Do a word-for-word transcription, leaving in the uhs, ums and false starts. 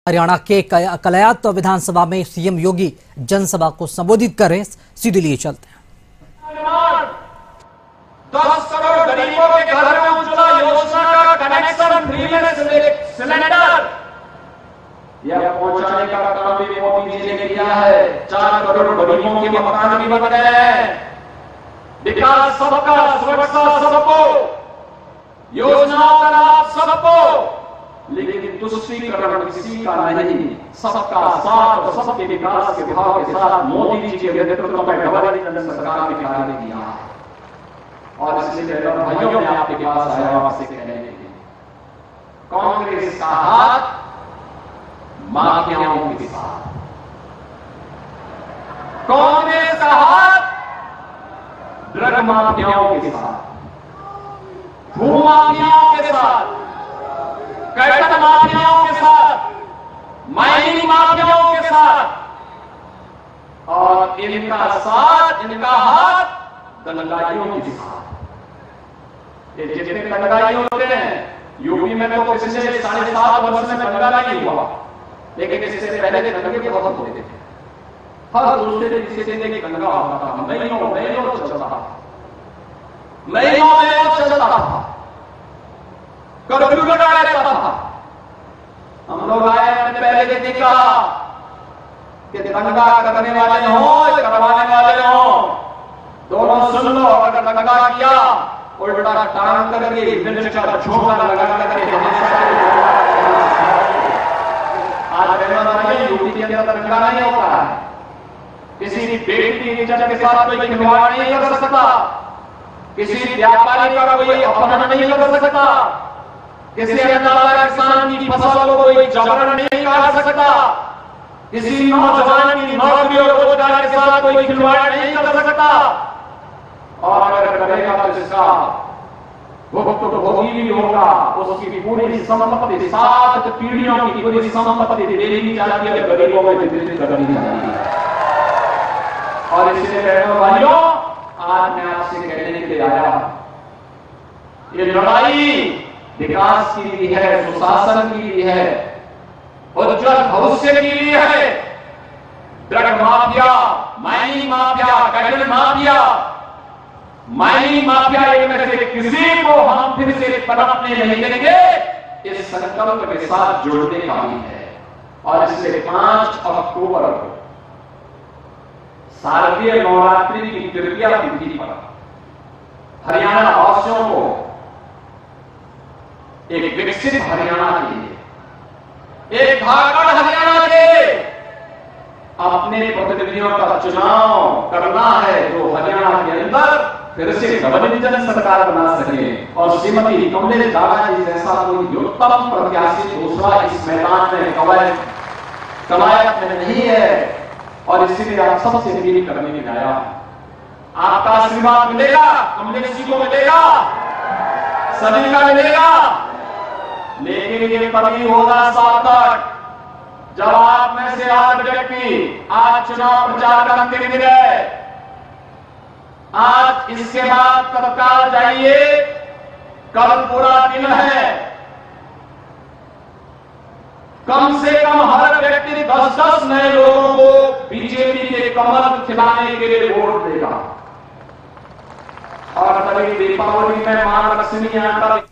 हरियाणा के कलयात विधानसभा में सीएम योगी जनसभा को संबोधित कर रहे, सीधे लिए चलते हैं। दस करोड़ गरीबों के घर में उज्ज्वला योजना का कनेक्शन फ्री में सिलेंडर यह पहुंचाने का काम भी मोदी जी ने किया है। चार करोड़ गरीबों के मकान भी बन गए हैं। विकास सबका, सुरक्षा सबको, योजनाओं का लाभ सबको, लेकिन तुष्टीकरण किसी का नहीं। सबका साथ और सबके विकास के भाव के साथ मोदी जी के नेतृत्व में डबल इंजन सरकार ने कार्य किया है। और इसलिए भाइयों मैं आपके पास आया आपसे कहने के लिए, कांग्रेस का हाथ माफियाओं के साथ, कांग्रेस का हाथ ड्रग माफियाओं के साथ, भू माफियाओं के साथ, कैटर माफियाओं के साथ, माइनिंग माफियाओं के साथ, और इनका साथ, इनका हाथ दंगाइयों के साथ। ये जितने दंगाई होते हैं यूपी में तो पिछले साढ़े सात वर्ष में दंगा नहीं हुआ, लेकिन इससे पहले के दंगे बहुत होते थे। हर दूसरे तीसरे दिन एक दंगा होता था, महीनों महीनों चलता था, महीनों महीनों चलता था, कर्फ्यू लगा रहता था। हम लोग आए, हमने पहले के दिन कहा कि दंगा करने वाले हो, करवाने वाले हो, दोनों सुन लो। अगर दंगा किया उल्टा टांग करके मिर्च का झोंका लगा करके आज यूपी के अंदर दंगा नहीं होता है। किसी भी बेटी की इज्जत के साथ कोई खिलवाड़ नहीं कर सकता, किसी व्यापारी का कोई अपहरण नहीं कर सकता, किसी अन्नदाता किसान की फसल को कोई जबरन नहीं कर सकता, किसी नौजवान की नौकरी और रोजगार के साथ कोई खिलवाड़ नहीं कर सकता। और अगर करेगा तो इसका भुक्तभोगी भी होगा, उसकी पूरी संपत्ति, सात पीढ़ियों की पूरी संपत्ति दे दी जाती है, गरीबों में वितरित कर दी जाती है। और इसलिए बहनों भाइयों, आज मैं आपसे कहने के लिए आया, ये लड़ाई विकास की भी है, सुशासन की भी है, उज्जवल भविष्य के लिए है। Drug mafia, mining mafia, cattle mafia, mining mafia, इनमें से किसी को हम फिर से पनपने नहीं देंगे। इस संकल्प के साथ जुड़ने का भी है। और इसलिए पांच अक्टूबर को शारदीय नवरात्रि की तृतीया तिथि पर हरियाणा वासियों को एक विकसित हरियाणा के लिए, एक भागड़ हरियाणा के अपने प्रतिनिधियों का चुनाव करना है, जो हरियाणा के अंदर फिर से डबल इंजन सरकार बना सके। और श्रीमती कमलेश दादा जी जैसा कोई उत्तम प्रत्याशी दूसरा इस मैदान में कवायद कवायद में नहीं है। और इसीलिए आप सबसे अपील करने के लिए आया, आपका आशीर्वाद मिलेगा, कमलेश जी को मिलेगा, सभी का मिलेगा, लेकिन ये तभी होगा सार्थक जब आप में से आठ व्यक्ति आज चुनाव प्रचार का अंतिम दिन है। आज इसके बाद तत्काल जाइए, कल पूरा दिन है। कम से कम हर व्यक्ति दस दस नए लोगों को बीजेपी के कमल खिलाने के लिए वोट देगा। और कभी दीपावली में मां लक्ष्मी आकर